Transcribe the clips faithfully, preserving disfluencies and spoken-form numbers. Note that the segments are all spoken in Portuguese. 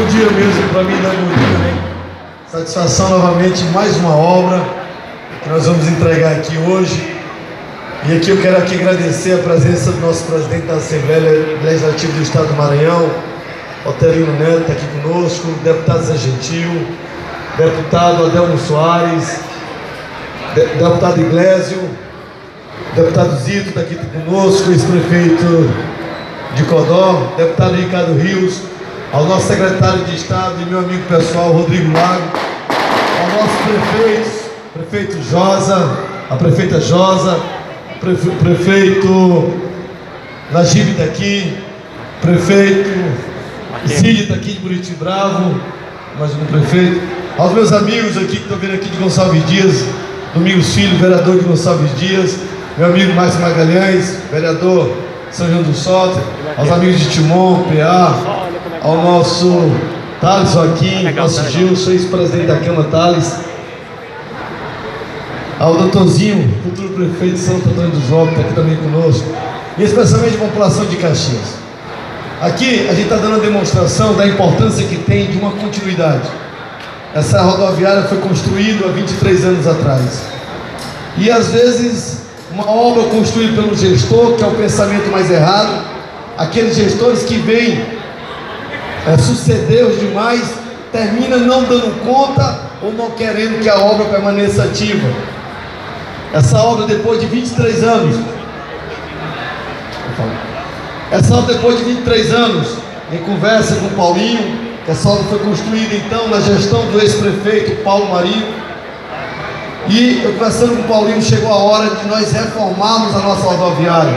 bom dia mesmo para mim, né? Bom dia, né? Satisfação novamente, mais uma obra que nós vamos entregar aqui hoje. E aqui eu quero aqui agradecer a presença do nosso presidente da Assembleia Legislativa do Estado do Maranhão, Otelino Neto, está aqui conosco, deputado Zé Gentil, deputado Adelmo Soares, de, deputado Iglesio, deputado Zito está aqui conosco, ex-prefeito de Codó, deputado Ricardo Rios, ao nosso secretário de Estado e meu amigo pessoal Rodrigo Lago, ao nosso prefeito, prefeito Josa, a prefeita Josa, prefe, prefeito Najib está aqui, prefeito Cid está aqui de Buriti Bravo, mais um prefeito, aos meus amigos aqui que estão vindo aqui de Gonçalves Dias, Domingos Filho, vereador de Gonçalves Dias, meu amigo Márcio Magalhães, vereador São João do Soter, aos amigos de Timon, P A, ao nosso Thales Joaquim, nosso Gilson, ex-presidente da Câmara Thales, ao doutorzinho, futuro prefeito de Santo Antônio dos Lopes, está aqui também conosco, e especialmente a população de Caxias. Aqui a gente está dando a demonstração da importância que tem de uma continuidade. Essa rodoviária foi construída há vinte e três anos atrás. E às vezes uma obra construída pelo gestor, que é o pensamento mais errado, aqueles gestores que vêm é, suceder os demais, termina não dando conta ou não querendo que a obra permaneça ativa. Essa obra, depois de vinte e três anos, essa obra depois de vinte e três anos, em conversa com o Paulinho, essa obra foi construída então na gestão do ex-prefeito Paulo Marinho, e eu conversando com o Paulinho, chegou a hora de nós reformarmos a nossa rodoviária.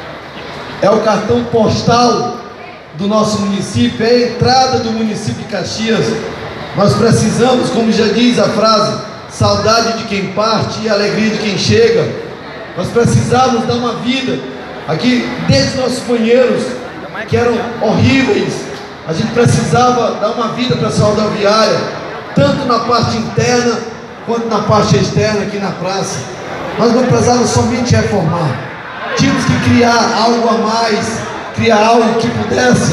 É o cartão postal do nosso município, é a entrada do município de Caxias. Nós precisamos, como já diz a frase, saudade de quem parte e alegria de quem chega. Nós precisávamos dar uma vida aqui, desde nossos banheiros, que eram horríveis. A gente precisava dar uma vida para essa rodoviária, tanto na parte interna quanto na parte externa aqui na praça. Nós não precisávamos somente reformar, tínhamos que criar algo a mais, criar algo que pudesse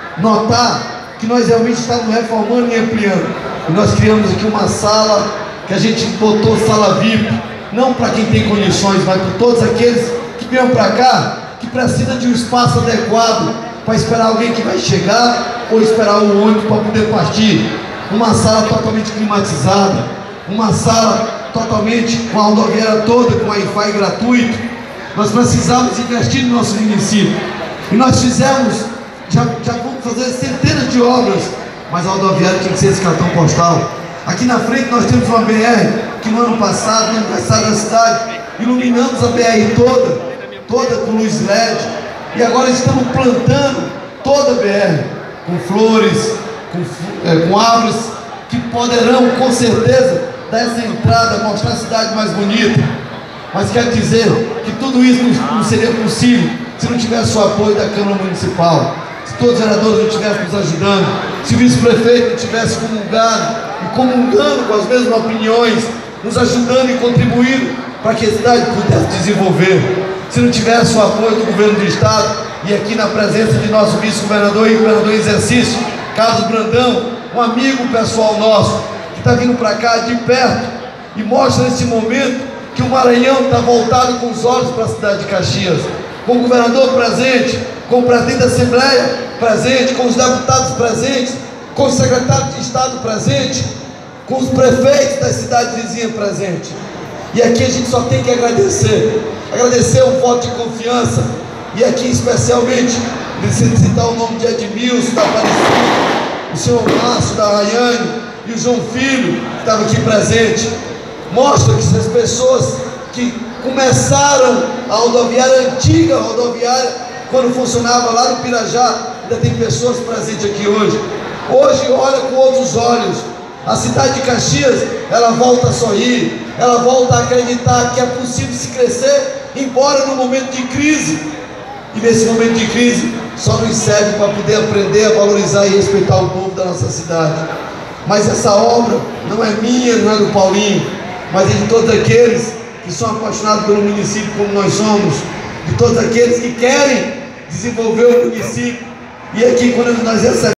notar que nós realmente estávamos reformando e ampliando. E nós criamos aqui uma sala que a gente botou sala V I P, não para quem tem condições, mas para todos aqueles que vêm para cá, que precisam de um espaço adequado para esperar alguém que vai chegar ou esperar o ônibus para poder partir. Uma sala totalmente climatizada, uma sala totalmente com a rodoviária toda, com Wi-Fi gratuito. Nós precisávamos investir no nosso município. E nós fizemos, já, já vamos fazer centenas de obras, mas a rodoviária tinha que ser esse cartão postal. Aqui na frente nós temos uma B R, que no ano passado, no aniversário da cidade, iluminamos a B R toda, toda com luz L E D. E agora estamos plantando toda a B R, com flores, com, é, com árvores, que poderão, com certeza, dar essa entrada, mostrar a cidade mais bonita. Mas quero dizer que tudo isso não, não seria possível se não tivesse o apoio da Câmara Municipal, se todos os vereadores não estivessem nos ajudando, se o vice-prefeito não tivesse comungado e comungando com as mesmas opiniões, nos ajudando e contribuindo para que a cidade pudesse desenvolver, se não tivesse o apoio do governo do estado e aqui na presença de nosso vice-governador e governador em exercício, Carlos Brandão, um amigo pessoal nosso, que está vindo para cá de perto e mostra nesse momento que o Maranhão está voltado com os olhos para a cidade de Caxias, com o governador presente, com o presidente da Assembleia presente, com os deputados presentes, com o secretário de Estado presente, com os prefeitos das cidades vizinhas presentes. E aqui a gente só tem que agradecer, agradecer o voto de confiança, e aqui especialmente, preciso citar o nome de Edmilson, da Aparecida, o senhor Márcio, da Rayane, e o João Filho, que estava aqui presente. Mostra que essas pessoas que começaram a rodoviária, a antiga rodoviária, quando funcionava lá no Pirajá, ainda tem pessoas presentes aqui hoje. Hoje olha com outros olhos. A cidade de Caxias, ela volta a sorrir, ela volta a acreditar que é possível se crescer, embora no momento de crise. E nesse momento de crise, só nos serve para poder aprender a valorizar e respeitar o povo da nossa cidade. Mas essa obra não é minha, não é do Paulinho, mas é de todos aqueles que são apaixonados pelo município como nós somos, de todos aqueles que querem desenvolver o município. E aqui, quando nós recebemos